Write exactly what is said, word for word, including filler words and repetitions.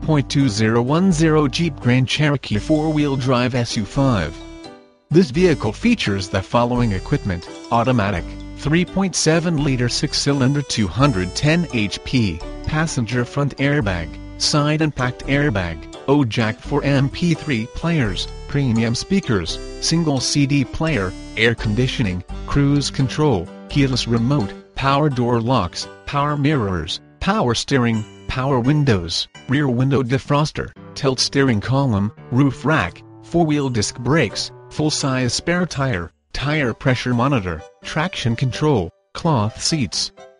point two zero one zero Jeep Grand Cherokee four-wheel drive S U five. This vehicle features the following equipment: automatic, three point seven liter six-cylinder two hundred ten horsepower, passenger front airbag, side impact airbag, O jack for M P three players, premium speakers, single C D player, air conditioning, cruise control, keyless remote, power door locks, power mirrors, power steering, power windows, rear window defroster, tilt steering column, roof rack, four-wheel disc brakes, full-size spare tire, tire pressure monitor, traction control, cloth seats,